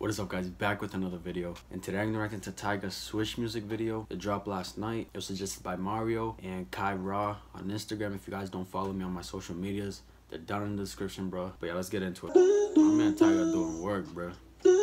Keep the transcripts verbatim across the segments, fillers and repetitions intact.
What is up, guys? Back with another video, and today I'm reacting to Tyga's SWISH music video. It dropped last night. It was suggested by Mario and Kai Raw on Instagram. If you guys don't follow me on my social medias, they're down in the description, bro. But yeah, let's get into it. My man Tyga doing work, bro.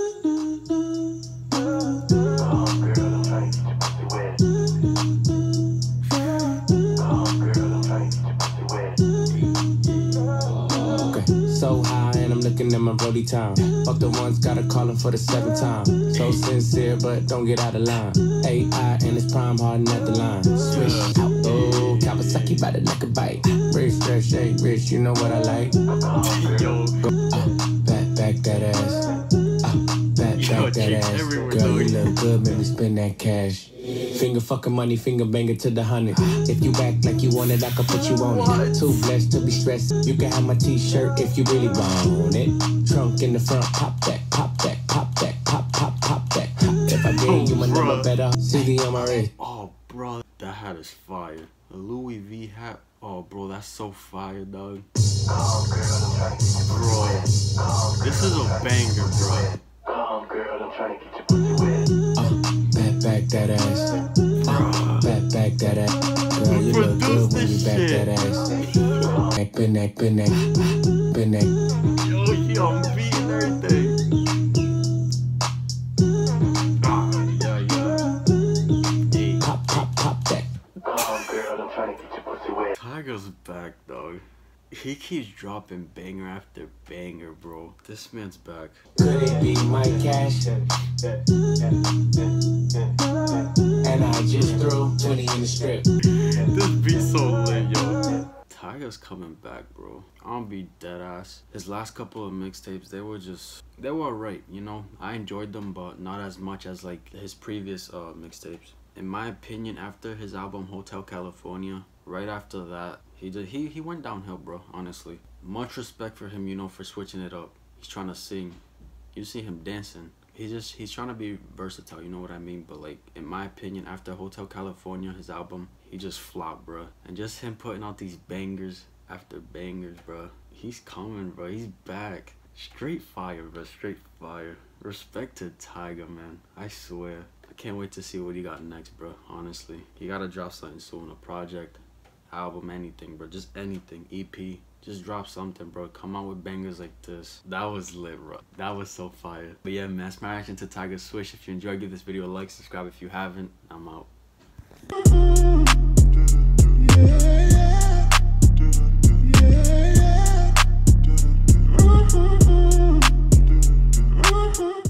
So high and I'm looking at my Brody time. Fuck the ones, gotta call him for the seventh time. So sincere, but don't get out of line. A I and it's prime hardin' at the line. Swish out, oh, Kawasaki by the neck of bite. Rich, fresh, shake, rich, you know what I like. Yo, go, uh, back, back that ass. Uh, back, back that ass. Girl, you look good, make me spend that cash. Finger fucking money, finger banger to the hundred. If you act like you want it, I can put you on it. Too blessed to be stressed. You can have my t-shirt if you really want it. Trunk in the front, pop that, pop that, pop that, pop, pop, pop that. If I gave you my number better, C D on my wrist. Oh, bro, that hat is fire. The Louis V hat. Oh, bro, that's so fire, dog. Bro, this is a banger, bro. Back that ass, uh, back, back that ass. Girl, you look good when you back that ass. Back, bend that, bend that, bend that. Yo, yo, I'm beating everything. Ah, yeah, yeah. Hey. Pop, pop, pop that. Tyga's back, dog. He keeps dropping banger after banger, bro. This man's back. Could it be my cash? And I just threw twenty in the strip. This beat's so lit, yo. Tyga's coming back, bro. I'll be dead ass. His last couple of mixtapes, they were just, they were alright, you know. I enjoyed them, but not as much as like his previous uh, mixtapes. In my opinion, after his album Hotel California, right after that, he did he he went downhill, bro. Honestly, much respect for him, you know, for switching it up. He's trying to sing. You see him dancing. He just he's trying to be versatile, you know what I mean? But like, in my opinion, after Hotel California, his album, he just flopped, bro. And just him putting out these bangers after bangers, bro. He's coming, bro. He's back. Straight fire, bro. Straight fire. Respect to Tyga, man. I swear. I can't wait to see what he got next, bro. Honestly, he gotta drop something soon. A project, album, anything, bro. Just anything. E P. Just drop something, bro. Come out with bangers like this. That was lit, bro. That was so fire. But yeah, man, that's my reaction to Tyga's SWISH. If you enjoyed, give this video a like, subscribe if you haven't. I'm out.